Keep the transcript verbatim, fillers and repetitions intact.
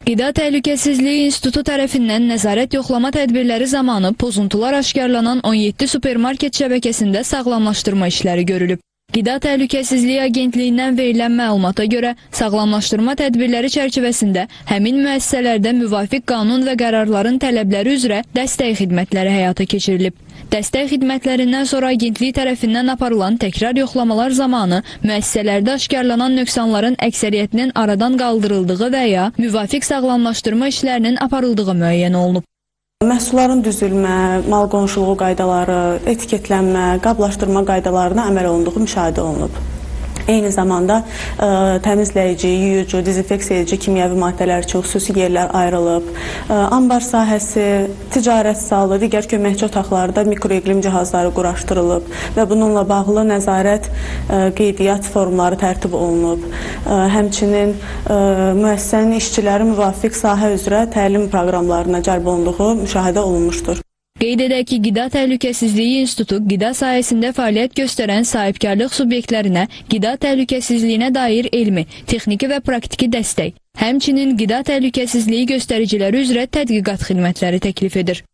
Qida Təhlükəsizliyi İnstitutu tərəfindən nəzarət yoxlama tədbirləri zamanı pozuntular aşkarlanan on yeddi supermarket şəbəkəsində sağlamlaşdırma işləri görülüb. Qida Təhlükəsizliyi Agentliyindən verilən məlumata görə sağlamlaşdırma tədbirləri çərçivəsində həmin müəssisələrdə müvafiq qanun və qərarların tələbləri üzrə dəstək xidmətləri həyata keçirilib. Dəstək xidmətlərindən sonra agentlik tərəfindən aparılan təkrar yoxlamalar zamanı müəssisələrdə aşkarlanan nöqsanların əksəriyyətinin aradan qaldırıldığı və ya müvafiq sağlamlaşdırma işlərinin aparıldığı müəyyən olunub. Məhsulların düzülmə, mal qonşuluğu qaydaları, etiketlənmə, qablaşdırma qaydalarına əməl olunduğu müşahidə olunub. Eyni zamanda ə, təmizləyici, yuyucu, dezinfeksiya edici kimyəvi maddələr üçün xüsusi yerlər ayrılıb. Ə, ambar sahəsi, ticarət zalı, digər köməkçi otaqlarda mikroiqlim cihazları quraşdırılıb və bununla bağlı nəzarət ə, qeydiyyat formları tərtib olunub. Ə, həmçinin ə, müəssisənin işçiləri müvafiq sahə üzrə təlim proqramlarına cəlb olunduğu müşahidə olunmuşdur. Qeyd edək ki, Qida Təhlükəsizliyi İnstitutu qida sahəsində fəaliyyət göstərən sahibkarlıq subyektlərinə qida təhlükəsizliyinə dair elmi, texniki və praktiki dəstək, həmçinin qida təhlükəsizliyi göstəriciləri üzrə tədqiqat xidmətləri təklif edir.